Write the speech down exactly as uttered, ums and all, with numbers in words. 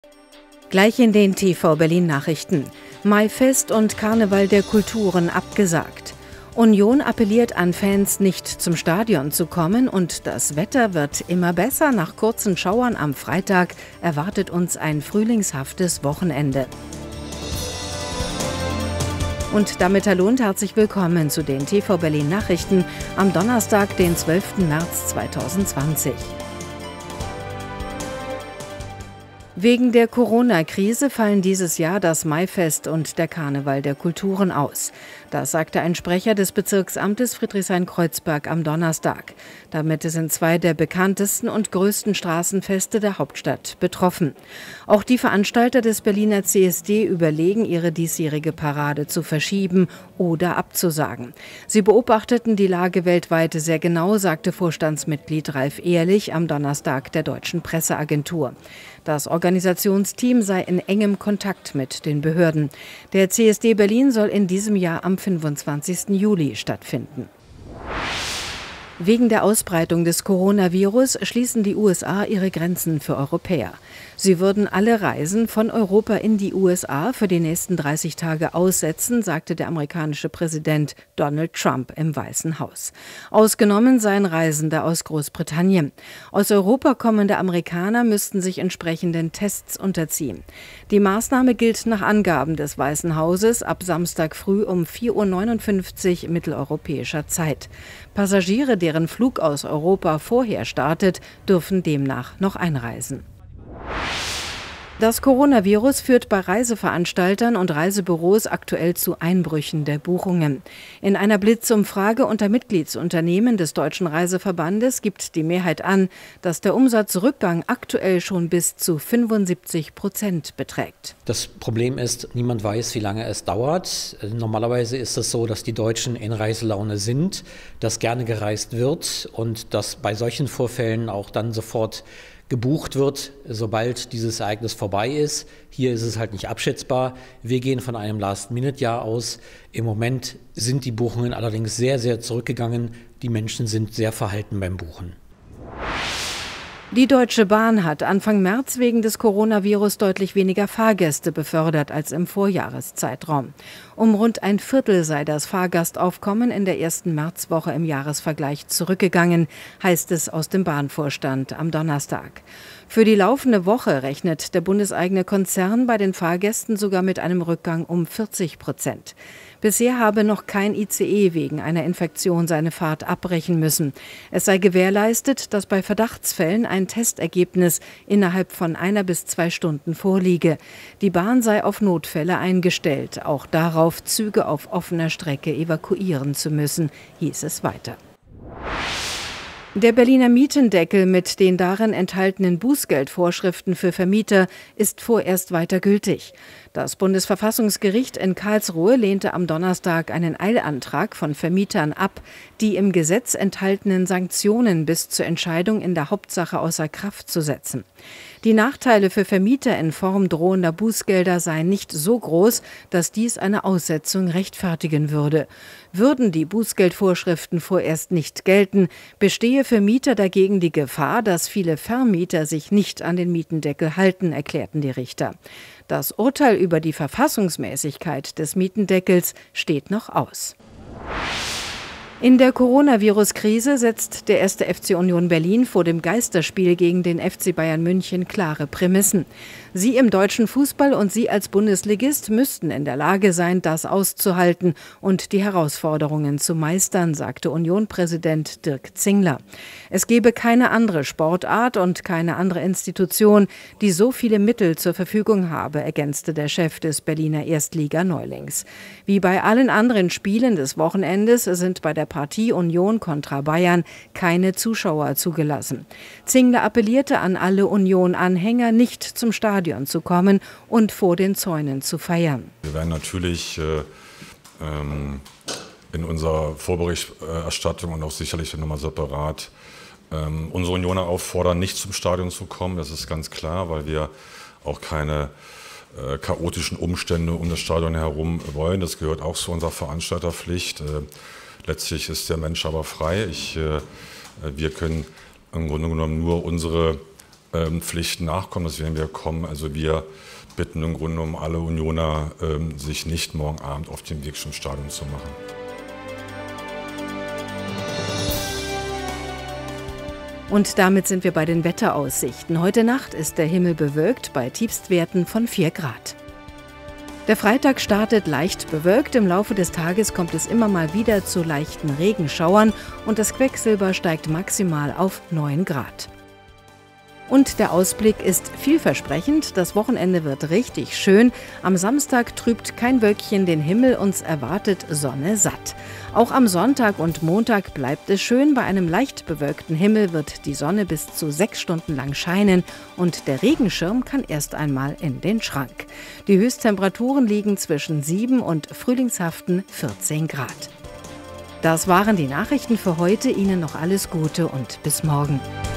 Gleich in den T V Berlin Nachrichten. Maifest und Karneval der Kulturen abgesagt. Union appelliert an Fans, nicht zum Stadion zu kommen, und das Wetter wird immer besser. Nach kurzen Schauern am Freitag erwartet uns ein frühlingshaftes Wochenende. Und damit hallo und herzlich willkommen zu den T V Berlin Nachrichten am Donnerstag, den zwölften März zweitausendzwanzig. Wegen der Corona-Krise fallen dieses Jahr das Maifest und der Karneval der Kulturen aus. Das sagte ein Sprecher des Bezirksamtes Friedrichshain-Kreuzberg am Donnerstag. Damit sind zwei der bekanntesten und größten Straßenfeste der Hauptstadt betroffen. Auch die Veranstalter des Berliner C S D überlegen, ihre diesjährige Parade zu verschieben oder abzusagen. Sie beobachteten die Lage weltweit sehr genau, sagte Vorstandsmitglied Ralf Ehrlich am Donnerstag der Deutschen Presseagentur. Das Organisationsteam sei in engem Kontakt mit den Behörden. Der C S D Berlin soll in diesem Jahr am fünfundzwanzigsten Juli stattfinden. Wegen der Ausbreitung des Coronavirus schließen die U S A ihre Grenzen für Europäer. Sie würden alle Reisen von Europa in die U S A für die nächsten dreißig Tage aussetzen, sagte der amerikanische Präsident Donald Trump im Weißen Haus. Ausgenommen seien Reisende aus Großbritannien. Aus Europa kommende Amerikaner müssten sich entsprechenden Tests unterziehen. Die Maßnahme gilt nach Angaben des Weißen Hauses ab Samstag früh um vier Uhr neunundfünfzig mitteleuropäischer Zeit. Passagiere, deren Flug aus Europa vorher startet, dürfen demnach noch einreisen. Das Coronavirus führt bei Reiseveranstaltern und Reisebüros aktuell zu Einbrüchen der Buchungen. In einer Blitzumfrage unter Mitgliedsunternehmen des Deutschen Reiseverbandes gibt die Mehrheit an, dass der Umsatzrückgang aktuell schon bis zu fünfundsiebzig Prozent beträgt. Das Problem ist, niemand weiß, wie lange es dauert. Normalerweise ist es so, dass die Deutschen in Reiselaune sind, dass gerne gereist wird und dass bei solchen Vorfällen auch dann sofort gebucht wird, sobald dieses Ereignis vorbei ist. Hier ist es halt nicht abschätzbar. Wir gehen von einem Last-Minute-Jahr aus. Im Moment sind die Buchungen allerdings sehr, sehr zurückgegangen. Die Menschen sind sehr verhalten beim Buchen. Die Deutsche Bahn hat Anfang März wegen des Coronavirus deutlich weniger Fahrgäste befördert als im Vorjahreszeitraum. Um rund ein Viertel sei das Fahrgastaufkommen in der ersten Märzwoche im Jahresvergleich zurückgegangen, heißt es aus dem Bahnvorstand am Donnerstag. Für die laufende Woche rechnet der bundeseigene Konzern bei den Fahrgästen sogar mit einem Rückgang um vierzig Prozent. Bisher habe noch kein I C E wegen einer Infektion seine Fahrt abbrechen müssen. Es sei gewährleistet, dass bei Verdachtsfällen ein Testergebnis innerhalb von einer bis zwei Stunden vorliege. Die Bahn sei auf Notfälle eingestellt, auch darauf, Züge auf offener Strecke evakuieren zu müssen, hieß es weiter. Der Berliner Mietendeckel mit den darin enthaltenen Bußgeldvorschriften für Vermieter ist vorerst weiter gültig. Das Bundesverfassungsgericht in Karlsruhe lehnte am Donnerstag einen Eilantrag von Vermietern ab, die im Gesetz enthaltenen Sanktionen bis zur Entscheidung in der Hauptsache außer Kraft zu setzen. Die Nachteile für Vermieter in Form drohender Bußgelder seien nicht so groß, dass dies eine Aussetzung rechtfertigen würde. Würden die Bußgeldvorschriften vorerst nicht gelten, bestehe für Mieter dagegen die Gefahr, dass viele Vermieter sich nicht an den Mietendeckel halten, erklärten die Richter. Das Urteil über die Verfassungsmäßigkeit des Mietendeckels steht noch aus. In der Coronavirus-Krise setzt der erste F C Union Berlin vor dem Geisterspiel gegen den F C Bayern München klare Prämissen. Sie im deutschen Fußball und Sie als Bundesligist müssten in der Lage sein, das auszuhalten und die Herausforderungen zu meistern, sagte Union-Präsident Dirk Zingler. Es gebe keine andere Sportart und keine andere Institution, die so viele Mittel zur Verfügung habe, ergänzte der Chef des Berliner Erstliga-Neulings. Wie bei allen anderen Spielen des Wochenendes sind bei der Partie Union kontra Bayern keine Zuschauer zugelassen. Zingler appellierte an alle Union-Anhänger, nicht zum Stadion zu kommen und vor den Zäunen zu feiern. Wir werden natürlich äh, ähm, in unserer Vorberichterstattung und auch sicherlich nochmal separat ähm, unsere Unioner auffordern, nicht zum Stadion zu kommen. Das ist ganz klar, weil wir auch keine äh, chaotischen Umstände um das Stadion herum wollen. Das gehört auch zu unserer Veranstalterpflicht. Äh, letztlich ist der Mensch aber frei. Ich, äh, wir können im Grunde genommen nur unsere ähm, Pflichten nachkommen. Das werden wir kommen. Also wir bitten im Grunde um alle Unioner, ähm, sich nicht morgen Abend auf den Weg zum Stadion zu machen. Und damit sind wir bei den Wetteraussichten. Heute Nacht ist der Himmel bewölkt bei Tiefstwerten von vier Grad. Der Freitag startet leicht bewölkt. Im Laufe des Tages kommt es immer mal wieder zu leichten Regenschauern und das Quecksilber steigt maximal auf neun Grad. Und der Ausblick ist vielversprechend. Das Wochenende wird richtig schön. Am Samstag trübt kein Wölkchen den Himmel, uns erwartet Sonne satt. Auch am Sonntag und Montag bleibt es schön. Bei einem leicht bewölkten Himmel wird die Sonne bis zu sechs Stunden lang scheinen und der Regenschirm kann erst einmal in den Schrank. Die Höchsttemperaturen liegen zwischen sieben und frühlingshaften vierzehn Grad. Das waren die Nachrichten für heute. Ihnen noch alles Gute und bis morgen.